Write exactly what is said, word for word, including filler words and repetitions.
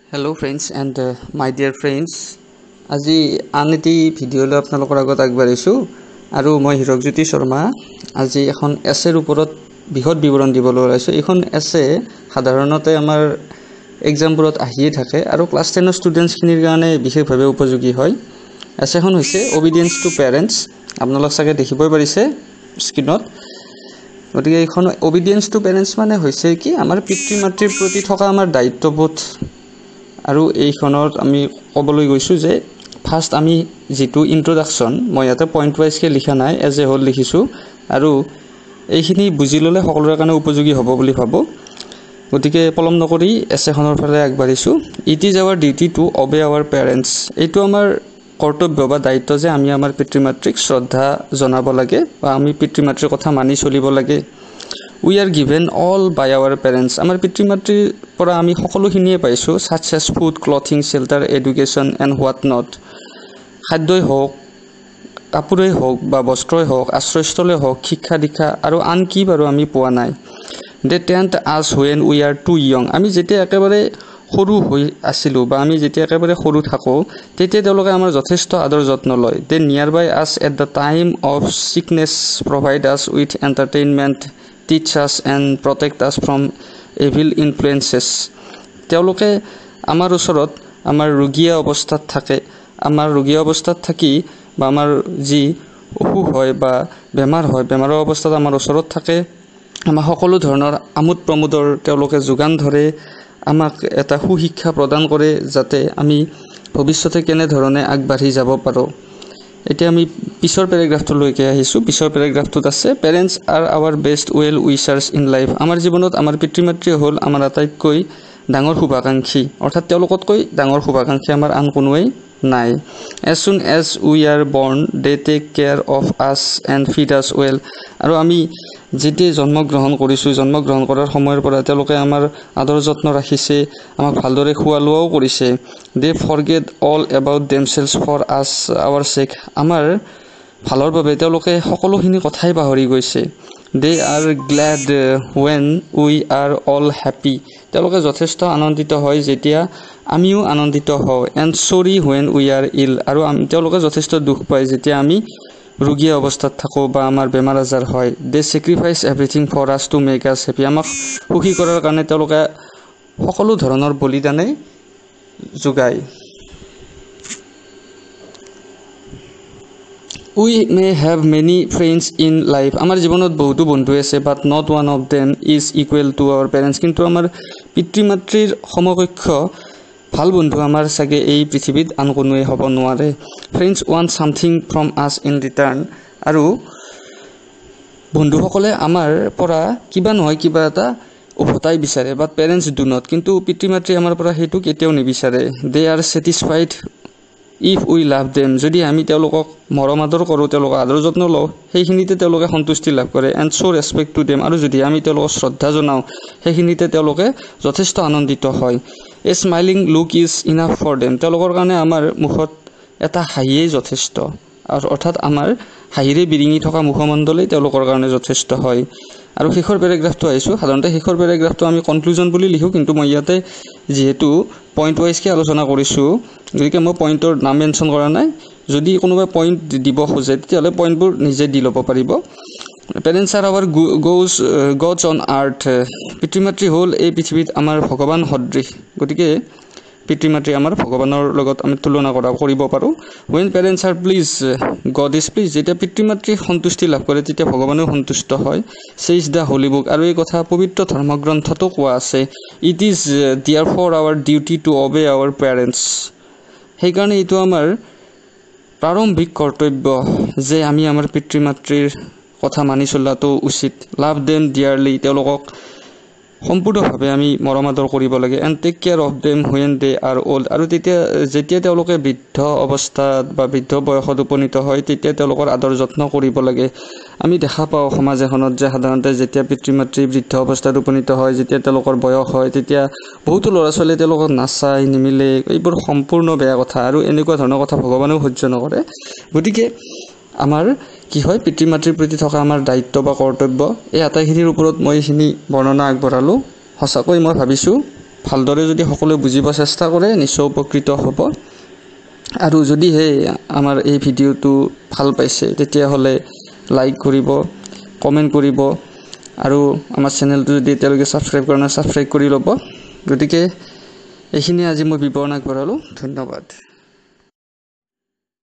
Hello friends and uh, my dear friends. আজি আন এটি ভিডিঅ' লৈ আপোনালোকৰ আগত আগবাঢ়িছোঁ আৰু মই হিৰকজ্যোতি শৰ্মা আজি এখন এছেৰ ওপৰত বৃহৎ বিৱৰণ দিবলৈ ওলাইছোঁ। এইখন এছে সাধাৰণতে আমাৰ এক্সামবোৰত আহিয়ে থাকে আৰু ক্লাছ টেনৰ ষ্টুডেণ্টছখিনিৰ কাৰণে বিশেষভাৱে উপযোগী হয়। এছেখন হৈছে অবিডিয়েন্স টু পেৰেণ্টছ। আপোনালোক চাগে দেখিবই পাৰিছে স্ক্ৰীনত। গতিকে এইখন অবিডিয়েন্স টু পেৰেণ্টছ মানে হৈছে কি আমাৰ পিতৃ মাতৃৰ প্ৰতি থকা আমাৰ দায়িত্ববোধ। আৰু এইখনত আমি ক'বলৈ গৈছোঁ যে ফাৰ্ষ্ট আমি যেটো ইন্ট্ৰোডাকশন মই ইয়াতে পইণ্ট ওয়াইজকে লিখা নাই এজ এ হোল লিখিছোঁ আৰু এইখিনি বুজি ল'লে সকলোৰে কাৰণে উপযোগী হ'ব বুলি ভাবোঁ। গতিকে পলম নকৰি এছেখনৰ ফালে আগবাঢ়িছোঁ। It is our duty to obey our parents. এইটো আমাৰ কৰ্তব্য বা দায়িত্ব যে আমি আমাৰ পিতৃ মাতৃক শ্ৰদ্ধা জনাব লাগে বা আমি পিতৃ মাতৃৰ কথা মানি চলিব লাগে। We are given all by our parents. আমাৰ পিতৃ মাতৃৰ পৰা আমি সকলোখিনিয়ে পাইছোঁ such as food, clothing, shelter, education and what not. খাদ্যই হওক, কাপোৰেই হওক বা বস্ত্ৰই হওক, আশ্ৰয়স্থলেই হওক, শিক্ষা দীক্ষা আৰু আন কি বাৰু আমি পোৱা নাই। They tend us when we are too young. আমি যেতিয়া একেবাৰে সৰু হৈ আছিলোঁ বা আমি যেতিয়া একেবাৰে সৰু থাকোঁ তেতিয়া তেওঁলোকে আমাৰ যথেষ্ট আদৰ যত্ন লয়। They nearby us at the time of sickness, provide us with entertainment, teach us and protect us from evil influences. তেওঁলোকে আমাৰ ওচৰত আমাৰ ৰোগীয়া অৱস্থাত থাকে, আমাৰ ৰোগীয়া অৱস্থাত থাকি বা আমাৰ যি অসুখ হয় বা বেমাৰ হয় বেমাৰৰ অৱস্থাত আমাৰ ওচৰত থাকে, আমাৰ সকলো ধৰণৰ আমোদ প্ৰমোদৰ তেওঁলোকে যোগান ধৰে, আমাক এটা সুশিক্ষা প্ৰদান কৰে যাতে আমি ভৱিষ্যতে কেনেধৰণে আগবাঢ়ি যাব পাৰোঁ। এতিয়া আমি পিছৰ পেৰাগ্ৰাফটোলৈকে আহিছোঁ। পিছৰ পেৰাগ্ৰাফটোত আছে parents are our best well wishers in life. আমাৰ জীৱনত আমাৰ পিতৃ মাতৃ হ'ল আমাৰ আটাইতকৈ ডাঙৰ শুভাকাংক্ষী, অৰ্থাৎ তেওঁলোকতকৈ ডাঙৰ শুভাকাংক্ষী আমাৰ আন কোনোৱেই নাই। এজ চুন as we are born they take care of us and feed us well. আৰু আমি যেতিয়া জন্মগ্ৰহণ কৰিছোঁ জন্মগ্ৰহণ কৰাৰ সময়ৰ পৰা তেওঁলোকে আমাৰ আদৰ যত্ন ৰাখিছে, আমাক ভালদৰে খোৱা লোৱাও কৰিছে। They forget all about themselves for us our sake. আমাৰ ভালৰ বাবে তেওঁলোকে সকলোখিনি কথাই পাহৰি গৈছে। They are glad when we are all happy. তেওঁলোকে যথেষ্ট আনন্দিত হয় যেতিয়া আমিও আনন্দিত হওঁ। এণ্ড চৰি ৱেন উই আৰ ইল। আৰু তেওঁলোকে যথেষ্ট দুখ পায় যেতিয়া আমি ৰোগীয়া অৱস্থাত থাকোঁ বা আমাৰ বেমাৰ আজাৰ হয়। They sacrifice everything for us to make us happy. আমাক সুখী কৰাৰ কাৰণে তেওঁলোকে সকলো ধৰণৰ বলিদানেই যোগায়। We may have many friends in life. আমাৰ জীৱনত বহুতো বন্ধু আছে but not one of them is equal to our parents. কিন্তু আমাৰ পিতৃ মাতৃৰ সমকক্ষ ভাল বন্ধু আমাৰ চাগে এই পৃথিৱীত আন কোনোৱে হ'ব নোৱাৰে। Friends want something from us in return. আৰু বন্ধুসকলে আমাৰ পৰা কিবা নহয় কিবা এটা উভতাই বিচাৰে বাট পেৰেণ্টছ ডু নট। কিন্তু পিতৃ মাতৃ আমাৰ পৰা সেইটো কেতিয়াও নিবিচাৰে। They are satisfied if we love them. যদি আমি তেওঁলোকক মৰম আদৰ কৰোঁ, তেওঁলোকক আদৰ যত্ন লওঁ, সেইখিনিতে তেওঁলোকে সন্তুষ্টি লাভ কৰে। And show' respect to them. আৰু যদি আমি তেওঁলোকক শ্ৰদ্ধা জনাওঁ সেইখিনিতে তেওঁলোকে যথেষ্ট আনন্দিত হয়। A smiling look is enough for them. তেওঁলোকৰ কাৰণে আমাৰ মুখত এটা হাঁহিয়েই যথেষ্ট, আৰু অৰ্থাৎ আমাৰ হাঁহিৰে বিৰিঙি থকা মুখমণ্ডলেই তেওঁলোকৰ কাৰণে যথেষ্ট হয়। আৰু শেষৰ পেৰাগ্ৰাফটো আহিছোঁ। সাধাৰণতে শেষৰ পেৰাগ্ৰাফটো আমি কনক্লুজন বুলি লিখোঁ, কিন্তু মই ইয়াতে যিহেতু পইণ্ট ৱাইজকৈ আলোচনা কৰিছোঁ গতিকে মই পইণ্টৰ নাম মেনশ্যন কৰা নাই। যদি কোনোবাই পইণ্ট দিব খোজে তেতিয়াহ'লে পইণ্টবোৰ নিজে দি ল'ব পাৰিব। Parents are our god's gods on earth. পিতৃ মাতৃ হ'ল এই পৃথিৱীত আমাৰ ভগৱান সদৃশ। গতিকে পিতৃ মাতৃ আমাৰ ভগৱানৰ লগত আমি তুলনা কৰা কৰিব পাৰোঁ। When parents are pleased God is pleased. যেতিয়া পিতৃ মাতৃ সন্তুষ্টি লাভ কৰে তেতিয়া ভগৱানেও সন্তুষ্ট হয়। Says the holy book. আৰু এই কথা পবিত্ৰ ধৰ্মগ্ৰন্থতো কোৱা আছে। It is therefore our duty to obey our parents. সেইকাৰণে এইটো আমাৰ প্ৰাৰম্ভিক কৰ্তব্য যে আমি আমাৰ পিতৃ মাতৃৰ কথা মানি চলাটো উচিত। Love them dearly. তেওঁলোকক সম্পূৰ্ণভাৱে আমি মৰম আদৰ কৰিব লাগে। And take care of them when they are old. আৰু তেতিয়া যেতিয়া তেওঁলোকে বৃদ্ধ অৱস্থাত বা বৃদ্ধ বয়সত উপনীত হয় তেতিয়া তেওঁলোকৰ আদৰ যত্ন কৰিব লাগে। আমি দেখা পাওঁ সমাজ এখনত যে সাধাৰণতে যেতিয়া পিতৃ মাতৃ বৃদ্ধ অৱস্থাত উপনীত হয়, যেতিয়া তেওঁলোকৰ বয়স হয়, তেতিয়া বহুতো ল'ৰা ছোৱালীয়ে তেওঁলোকক নাচায়, নিমিলে। এইবোৰ সম্পূৰ্ণ বেয়া কথা আৰু এনেকুৱা ধৰণৰ কথা ভগৱানেও সহ্য নকৰে। গতিকে আমাৰ কি হয় পিতৃ মাতৃৰ প্ৰতি থকা আমাৰ দায়িত্ব বা কৰ্তব্য এই আটাইখিনিৰ ওপৰত মই এইখিনি বৰ্ণনা আগবঢ়ালোঁ। সঁচাকৈ মই ভাবিছোঁ ভালদৰে যদি সকলোৱে বুজিব চেষ্টা কৰে নিশ্চয় উপকৃত হ'ব। আৰু যদিহে আমাৰ এই ভিডিঅ'টো ভাল পাইছে তেতিয়াহ'লে লাইক কৰিব, কমেণ্ট কৰিব আৰু আমাৰ চেনেলটো যদি এতিয়ালৈকে ছাবস্ক্ৰাইব কৰা নাই ছাবস্ক্ৰাইব কৰি ল'ব। গতিকে এইখিনি আজি মই বিৱৰণ আগবঢ়ালোঁ। ধন্যবাদ।